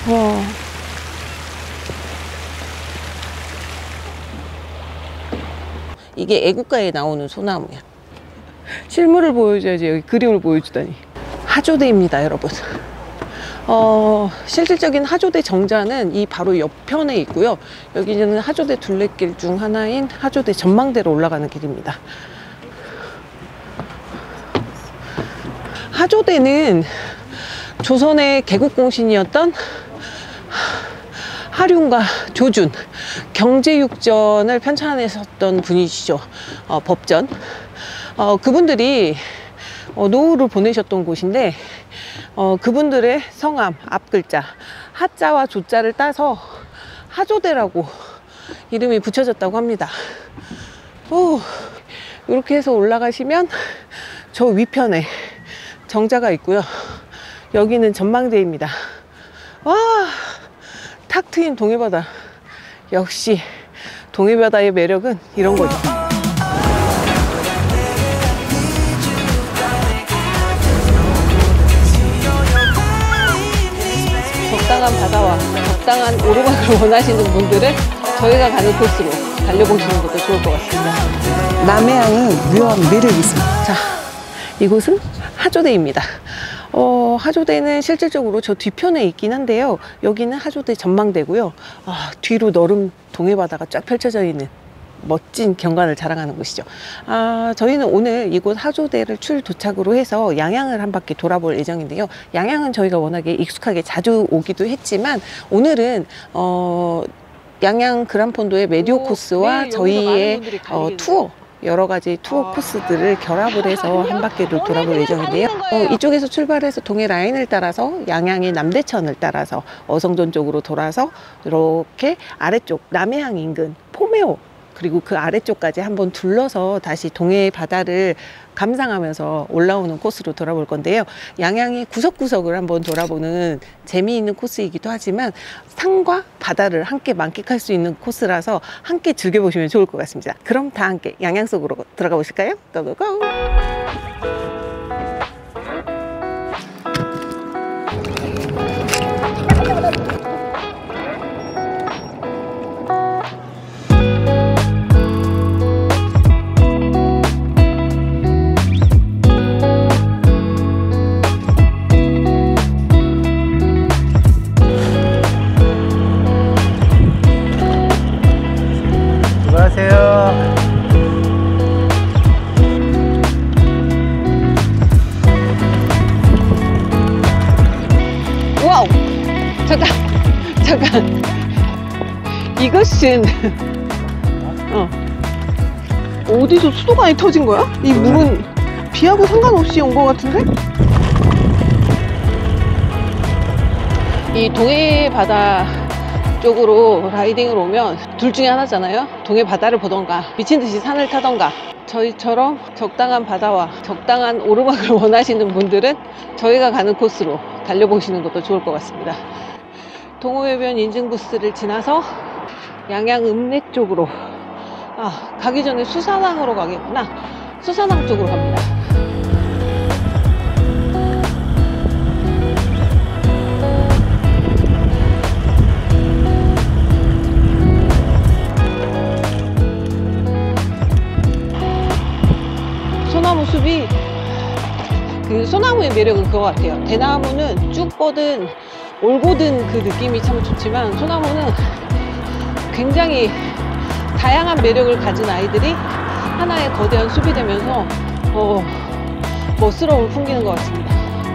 와. 이게 애국가에 나오는 소나무야. 실물을 보여줘야지 여기 그림을 보여주다니. 하조대입니다, 여러분. 실질적인 하조대 정자는 이 바로 옆편에 있고요. 여기는 하조대 둘레길 중 하나인 하조대 전망대로 올라가는 길입니다. 하조대는 조선의 개국공신이었던 하륜과 조준, 경제육전을 편찬했었던 분이시죠. 법전. 그분들이 노후를 보내셨던 곳인데, 그분들의 성함 앞글자 하자와 조자를 따서 하조대라고 이름이 붙여졌다고 합니다. 이렇게 해서 올라가시면 저 위편에 정자가 있고요. 여기는 전망대입니다. 와, 탁 트인 동해바다. 역시 동해바다의 매력은 이런 거죠. 적당한 바다와 적당한 오르막을 원하시는 분들은 저희가 가는 코스로 달려보시는 것도 좋을 것 같습니다. 남해안은 묘한 매력이 있습니다. 자, 이곳은 하조대입니다. 하조대는 실질적으로 저 뒤편에 있긴 한데요. 여기는 하조대 전망대고요. 뒤로 너른 동해바다가 쫙 펼쳐져 있는 멋진 경관을 자랑하는 곳이죠. 저희는 오늘 이곳 하조대를 출도착으로 해서 양양을 한 바퀴 돌아볼 예정인데요. 양양은 저희가 워낙에 익숙하게 자주 오기도 했지만 오늘은 양양 그란폰도의 메디오 코스와 저희의 투어, 여러 가지 투어 코스들을 결합을 해서 한 바퀴를 돌아볼 예정인데요. 이쪽에서 출발해서 동해 라인을 따라서 양양의 남대천을 따라서 어성전 쪽으로 돌아서 이렇게 아래쪽 남해항 인근 포메오, 그리고 그 아래쪽까지 한번 둘러서 다시 동해 바다를 감상하면서 올라오는 코스로 돌아볼 건데요. 양양의 구석구석을 한번 돌아보는 재미있는 코스이기도 하지만 산과 바다를 함께 만끽할 수 있는 코스라서 함께 즐겨보시면 좋을 것 같습니다. 그럼 다 함께 양양 속으로 들어가 보실까요? 고고고! 와우! 잠깐 이것은 어디서 수도가 많이 터진 거야? 이 물은 비하고 상관없이 온 것 같은데? 이 동해 바다 쪽으로 라이딩을 오면 둘 중에 하나잖아요. 동해 바다를 보던가 미친 듯이 산을 타던가. 저희처럼 적당한 바다와 적당한 오르막을 원하시는 분들은 저희가 가는 코스로 달려보시는 것도 좋을 것 같습니다. 동호해변 인증부스를 지나서 양양 읍내 쪽으로 가기 전에 수산항으로 가겠구나. 수산항 쪽으로 갑니다. 소나무 숲이, 그 소나무의 매력은 그거 같아요. 대나무는 쭉 뻗은 올곧은 그 느낌이 참 좋지만 소나무는 굉장히 다양한 매력을 가진 아이들이 하나의 거대한 숲이 되면서 멋스러움을 풍기는 것 같습니다.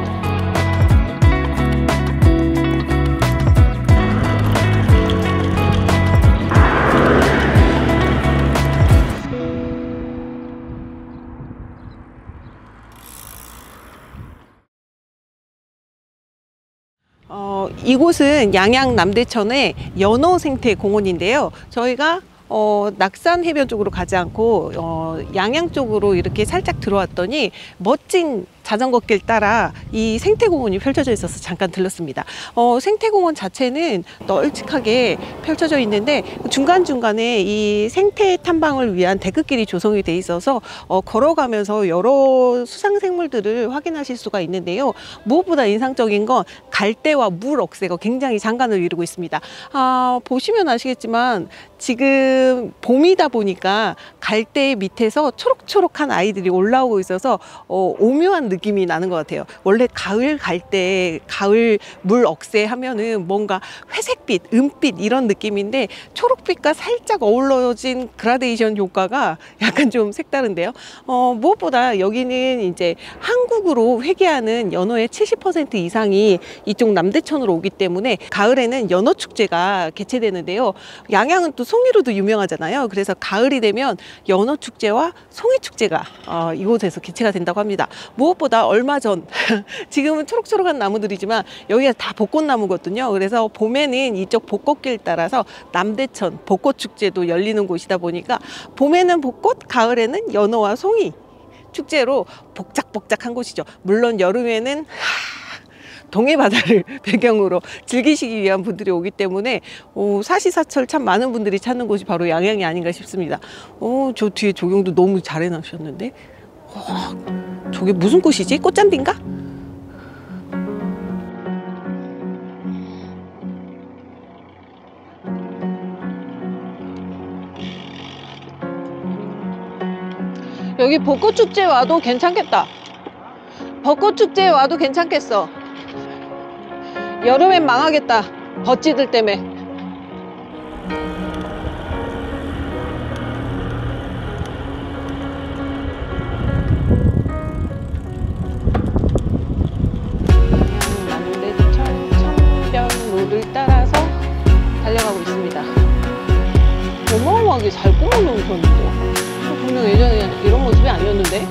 이곳은 양양 남대천의 연어생태공원인데요. 저희가 낙산 해변 쪽으로 가지 않고 양양 쪽으로 이렇게 살짝 들어왔더니 멋진 자전거길 따라 이 생태공원이 펼쳐져 있어서 잠깐 들렀습니다. 생태공원 자체는 널찍하게 펼쳐져 있는데 중간중간에 이 생태 탐방을 위한 데크길이 조성이 돼 있어서 걸어가면서 여러 수상생물들을 확인하실 수가 있는데요. 무엇보다 인상적인 건 갈대와 물 억새가 굉장히 장관을 이루고 있습니다. 보시면 아시겠지만 지금 봄이다 보니까 갈대 밑에서 초록초록한 아이들이 올라오고 있어서 오묘한 느낌이 나는 것 같아요. 원래 가을 갈대, 가을 물 억새 하면은 뭔가 회색빛, 은빛 이런 느낌인데 초록빛과 살짝 어우러진 그라데이션 효과가 약간 좀 색다른데요. 무엇보다 여기는 이제 한국으로 회귀하는 연어의 70% 이상이 이쪽 남대천으로 오기 때문에 가을에는 연어 축제가 개최되는데요. 양양은 또 송이로도 유명하잖아요. 그래서 가을이 되면 연어 축제와 송이 축제가 이곳에서 개최가 된다고 합니다. 무엇보다 얼마 전 지금은 초록초록한 나무들이지만 여기가 다 벚꽃나무거든요. 그래서 봄에는 이쪽 벚꽃길 따라서 남대천 벚꽃 축제도 열리는 곳이다 보니까 봄에는 벚꽃, 가을에는 연어와 송이 축제로 복작복작한 곳이죠. 물론 여름에는 동해바다를 배경으로 즐기시기 위한 분들이 오기 때문에 사시사철 참 많은 분들이 찾는 곳이 바로 양양이 아닌가 싶습니다. 저 뒤에 조경도 너무 잘 해놓으셨는데 저게 무슨 꽃이지? 꽃잠비인가? 여기 벚꽃축제 와도 괜찮겠다. 벚꽃축제에 와도 괜찮겠어. 여름엔 망하겠다. 벗지들 때문에. 남대천 청변로를 따라서 달려가고 있습니다. 어마어마하게 잘 꾸며놓으셨는데 분명 예전에 이런 모습이 아니었는데.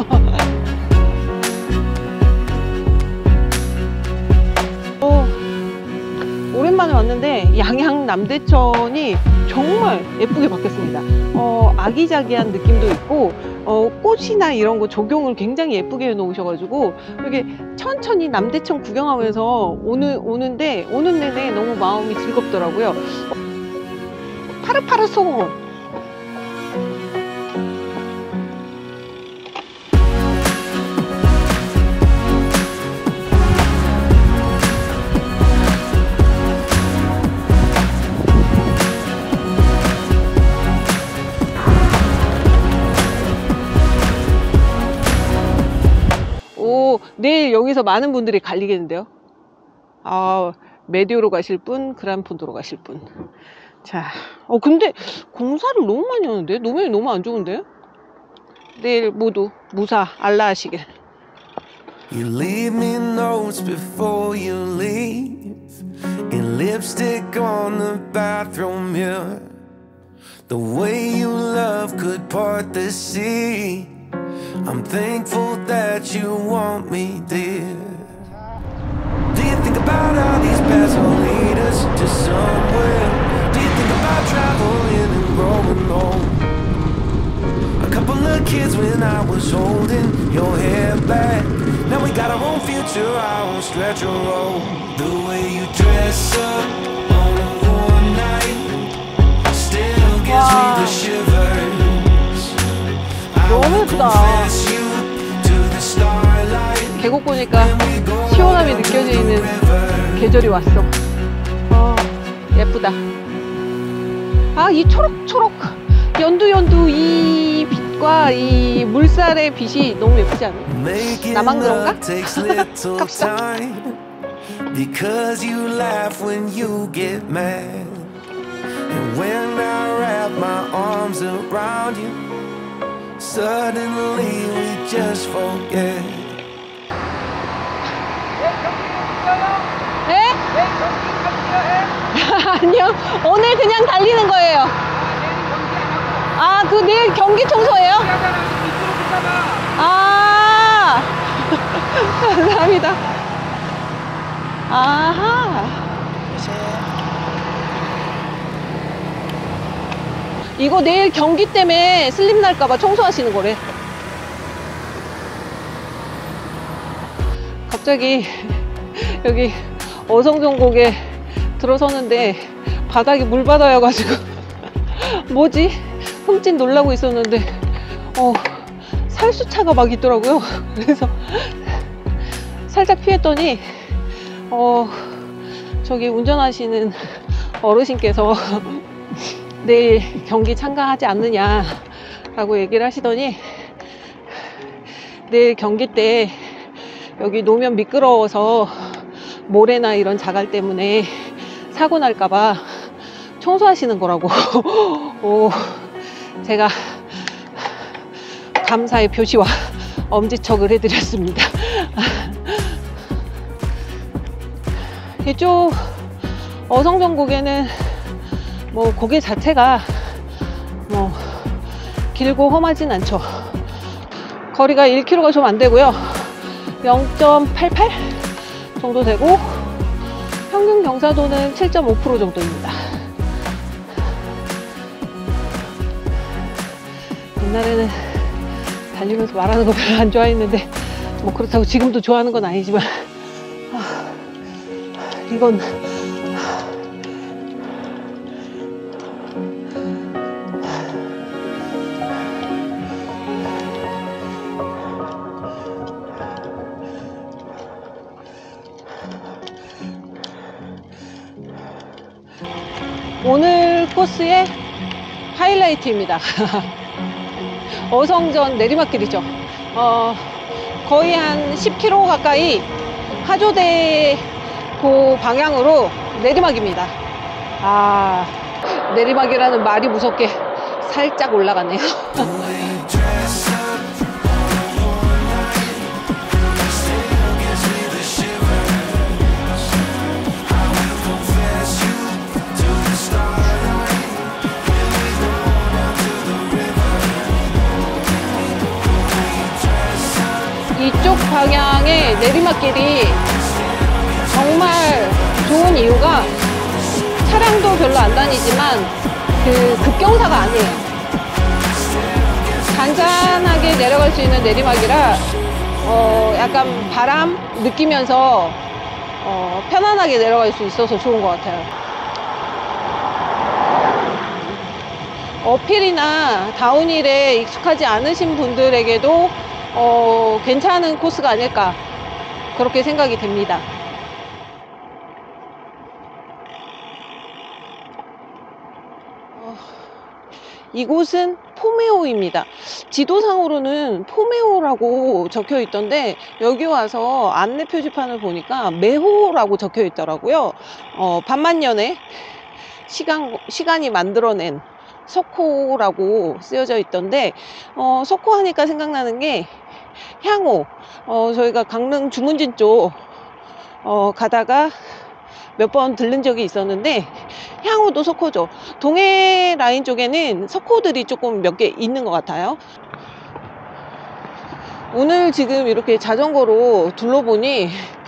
오랜만에 왔는데 양양 남대천이 정말 예쁘게 바뀌었습니다. 아기자기한 느낌도 있고 꽃이나 이런 거 조경을 굉장히 예쁘게 해놓으셔가지고 이렇게 천천히 남대천 구경하면서 오는 내내 너무 마음이 즐겁더라고요. 파릇파릇 소공원. 내일 여기서 많은 분들이 갈리겠는데요. 메디오로 가실 분, 그란폰도로 가실 분. 자, 근데 공사를 너무 많이 하는데? 노면이 너무 안 좋은데? 내일 모두 무사 알라하시길. You leave me notes before you leave, and lipstick on the bathroom mirror. The way you love could part the sea. I'm thankful that you want me, dear. Do you think about how these paths will lead us to somewhere? Do you think about traveling and growing old? A couple of kids when I was holding your hair back. Now we got our own future, our own stretch of road. The way you dress up on a warm night still gives me the shivers. 너무 예쁘다. 계곡 보니까 시원함이 느껴지는 계절이 왔어. 예쁘다. 이 초록초록 연두 이 빛과 이 물살의 빛이 너무 예쁘지 않아? 나만 그런가? 갑시다. Because you laugh when you get mad, and when I wrap my arms around you, suddenly we just forget. 네? 아니요, 오늘 그냥 달리는 거예요. 내일 경기 청소예요? 감사합니다. 아하. 이거 내일 경기 때문에 슬림 날까봐 청소하시는 거래. 갑자기 여기 어성정곡에 들어서는데 바닥이 물바다여가지고 뭐지? 흠칫 놀라고 있었는데 살수차가 막 있더라고요. 그래서 살짝 피했더니 저기 운전하시는 어르신께서 내일 경기 참가하지 않느냐 라고 얘기를 하시더니, 내일 경기 때 여기 노면 미끄러워서 모래나 이런 자갈 때문에 사고 날까봐 청소하시는 거라고 제가 감사의 표시와 엄지척을 해드렸습니다. 이쪽 어성정곡에는 뭐 고개 자체가 뭐 길고 험하진 않죠. 거리가 1km가 좀 안 되고요. 0.88 정도 되고, 평균 경사도는 7.5% 정도입니다. 옛날에는 달리면서 말하는 거 별로 안 좋아했는데, 뭐 그렇다고 지금도 좋아하는 건 아니지만, 이건 오늘 코스의 하이라이트입니다. 어성전 내리막길이죠. 거의 한 10km 가까이 하조대교 방향으로 내리막입니다. 내리막이라는 말이 무섭게 살짝 올라가네요. 이쪽 방향의 내리막길이 정말 좋은 이유가, 차량도 별로 안 다니지만 그 급경사가 아니에요. 잔잔하게 내려갈 수 있는 내리막이라 약간 바람 느끼면서 편안하게 내려갈 수 있어서 좋은 것 같아요. 어필이나 다운힐에 익숙하지 않으신 분들에게도 괜찮은 코스가 아닐까, 그렇게 생각이 됩니다. 이곳은 포메오입니다. 지도상으로는 포메오라고 적혀 있던데, 여기 와서 안내 표지판을 보니까 메호라고 적혀 있더라고요. 반만년에 시간이 만들어낸 석호라고 쓰여져 있던데, 석호 하니까 생각나는 게 향호. 저희가 강릉 중문진 쪽 가다가 몇 번 들른 적이 있었는데, 향호도 석호죠. 동해 라인 쪽에는 석호들이 조금 몇 개 있는 것 같아요. 오늘 지금 이렇게 자전거로 둘러보니,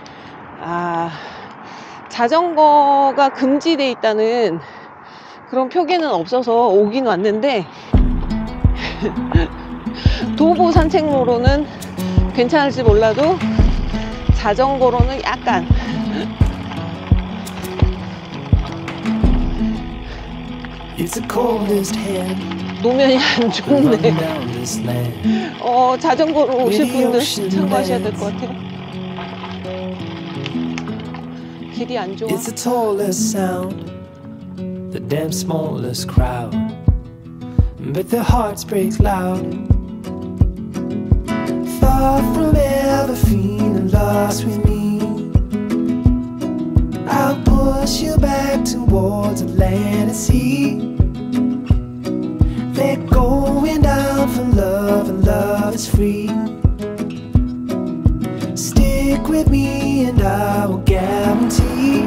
자전거가 금지돼 있다는 그런 표기는 없어서 오긴 왔는데, 도보 산책로로는 괜찮을지 몰라도 자전거로는 약간 노면이 안 좋네. 자전거로 오실 분들 참고하셔야 될 것 같아요. 길이 안 좋아. It's the tallest sound, the damn smallest crowd, but their hearts break loud. Far from ever feeling lost with me, I'll push you back towards the land and sea. They're going down for love, and love is free. Stick with me and I will guarantee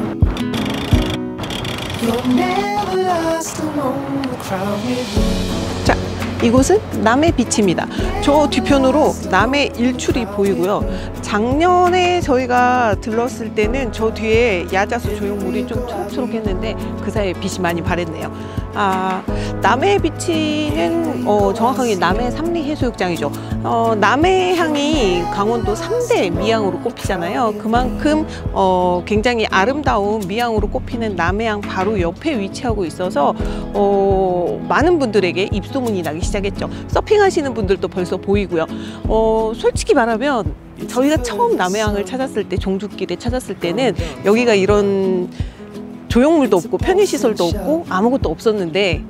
you're never lost alone in the crowd with me. 자, 이곳은 남해 비치입니다. 저 뒤편으로 남해 일출이 보이고요. 작년에 저희가 들렀을 때는 저 뒤에 야자수 조형물이 좀 초록초록했는데 그 사이에 빛이 많이 바랬네요. 남해 비치는 정확하게 남해 삼리해수욕장이죠. 남해항이 강원도 3대 미항으로 꼽히잖아요. 그만큼 굉장히 아름다운 미항으로 꼽히는 남해항 바로 옆에 위치하고 있어서 많은 분들에게 입소문이 나기 시작했죠. 서핑하시는 분들도 벌써 보이고요. 솔직히 말하면 저희가 처음 남해항을 찾았을 때, 종주길에 찾았을 때는 여기가 이런 조형물도 없고 편의시설도 없고 아무것도 없었는데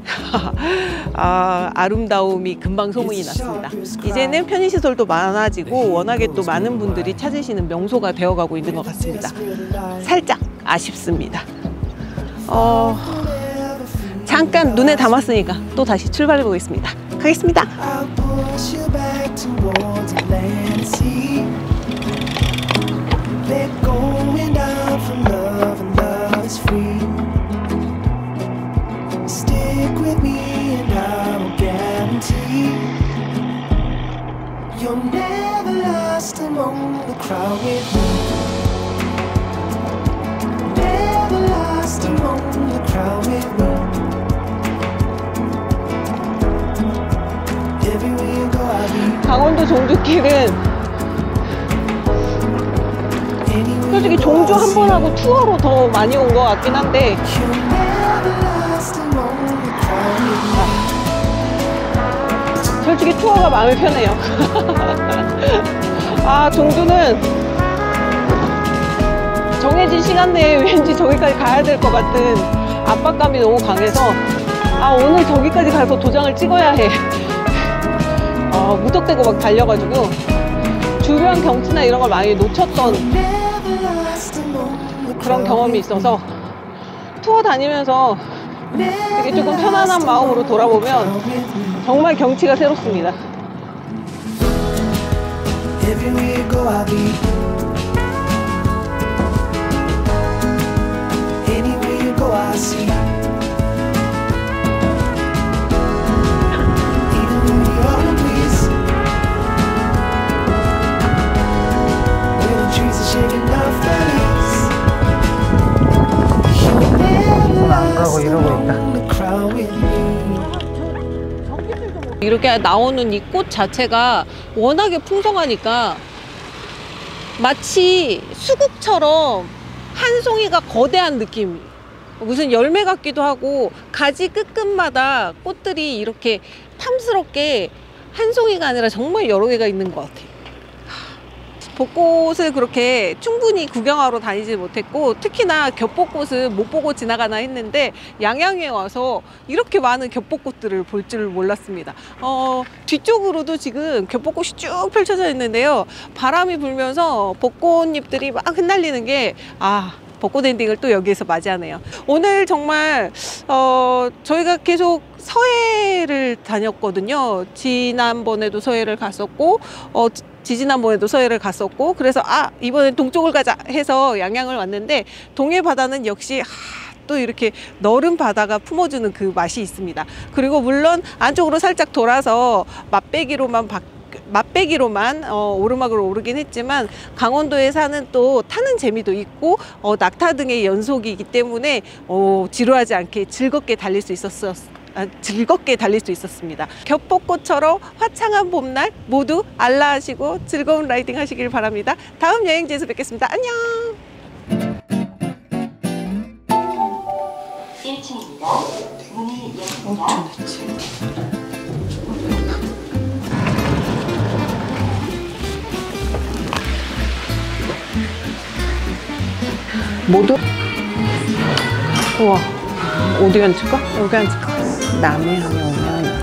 아름다움이 금방 소문이 났습니다. 이제는 편의시설도 많아지고 워낙에 또 많은 분들이 찾으시는 명소가 되어가고 있는 것 같습니다. 살짝 아쉽습니다. 잠깐 눈에 담았으니까 또 다시 출발해 보겠습니다. 가겠습니다. Free. Stick with me and I will guarantee you're never lost among the crowd with me. Never lost among the crowd with me. Everywhere you go I'll be. 강원도 종주길은 솔직히 종주 한 번 하고 투어로 더 많이 온 것 같긴 한데 솔직히 투어가 마음이 편해요. 종주는 정해진 시간 내에 왠지 저기까지 가야 될 것 같은 압박감이 너무 강해서 오늘 저기까지 가서 도장을 찍어야 해. 무턱대고 막 달려가지고 주변 경치나 이런 걸 많이 놓쳤던 그런 경험이 있어서 투어 다니면서 되게 조금 편안한 마음으로 돌아보면 정말 경치가 새롭습니다. 안 가고 이러고 있다. 이렇게 나오는 이 꽃 자체가 워낙에 풍성하니까 마치 수국처럼 한 송이가 거대한 느낌, 무슨 열매 같기도 하고 가지 끝끝마다 꽃들이 이렇게 탐스럽게 한 송이가 아니라 정말 여러 개가 있는 것 같아요. 벚꽃을 그렇게 충분히 구경하러 다니지 못했고 특히나 겹벚꽃은 못 보고 지나가나 했는데 양양에 와서 이렇게 많은 겹벚꽃들을 볼 줄 몰랐습니다. 뒤쪽으로도 지금 겹벚꽃이 쭉 펼쳐져 있는데요. 바람이 불면서 벚꽃잎들이 막 흩날리는 게 벚꽃 엔딩을 또 여기에서 맞이하네요. 오늘 정말 저희가 계속 서해를 다녔거든요. 지난번에도 서해를 갔었고 지지난번에도 서해를 갔었고 그래서 이번엔 동쪽을 가자 해서 양양을 왔는데 동해 바다는 역시 또 이렇게 너른 바다가 품어주는 그 맛이 있습니다. 그리고 물론 안쪽으로 살짝 돌아서 맛배기로만 오르막으로 오르긴 했지만 강원도에 사는 또 타는 재미도 있고 낙타 등의 연속이기 때문에 지루하지 않게 즐겁게 달릴 수 있었습니다. 겹벚꽃처럼 화창한 봄날 모두 알라하시고 즐거운 라이딩 하시길 바랍니다. 다음 여행지에서 뵙겠습니다. 안녕. 1층입니다. 문이 열립니다. 모두 우와, 어디 앉을까? 여기 앉을까? 남해항에 오면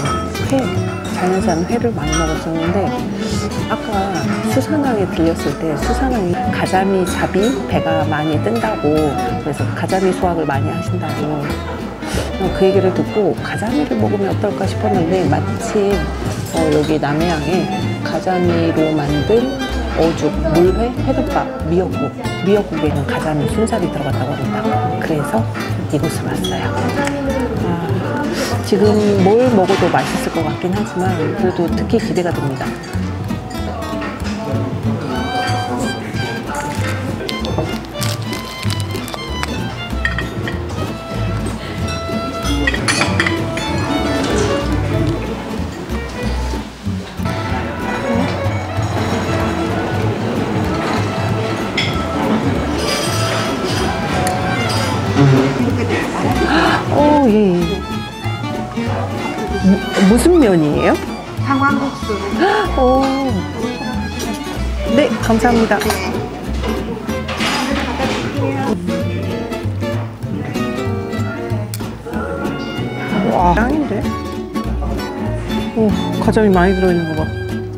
자연산 회를 많이 먹었었는데 아까 수산항에 들렸을 때 수산항이 가자미 잡이 배가 많이 뜬다고 그래서 가자미 수확을 많이 하신다고 그 얘기를 듣고 가자미를 먹으면 어떨까 싶었는데 마침 여기 남해항에 가자미로 만든 어죽, 물회, 회덮밥, 미역국에는 가자미 순살이 들어갔다고 합니다. 그래서 이곳을 왔어요. 지금 뭘 먹어도 맛있을 것 같긴 하지만 그래도 특히 기대가 됩니다. 무슨 면이에요? 상황국수. 오. 네, 감사합니다. 와, 짱인데? 오, 과자미 많이 들어있는 거 봐.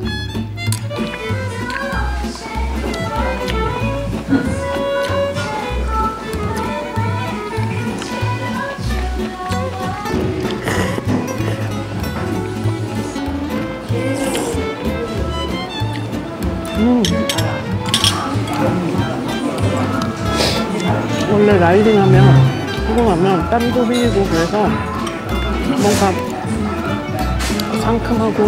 원래 라이딩하면 피곤하면 땀도 흘리고 그래서 뭔가 상큼하고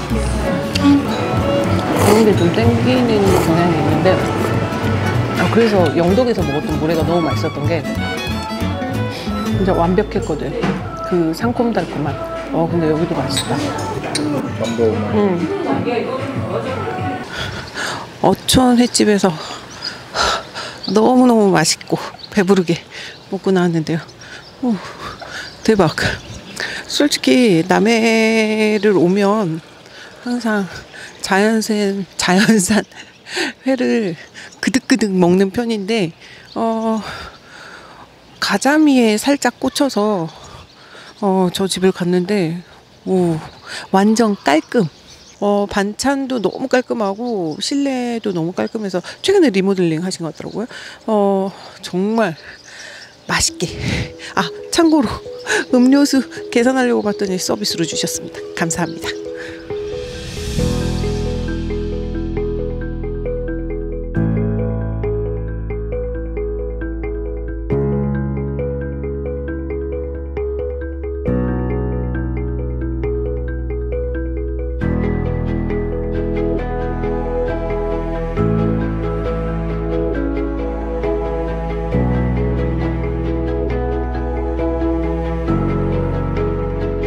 그런 게 좀 땡기는 경향이 있는데 그래서 영덕에서 먹었던 물회가 너무 맛있었던 게 진짜 완벽했거든. 그 상콤달콤한. 근데 여기도 맛있다. 어촌 횟집에서 너무너무 맛있고 배부르게 먹고 나왔는데요. 오, 대박. 솔직히 남해를 오면 항상 자연산 회를 그득그득 먹는 편인데 가자미에 살짝 꽂혀서 저 집을 갔는데 완전 깔끔. 반찬도 너무 깔끔하고 실내도 너무 깔끔해서 최근에 리모델링 하신 것 같더라고요. 정말 맛있게. 참고로 음료수 계산하려고 봤더니 서비스로 주셨습니다. 감사합니다.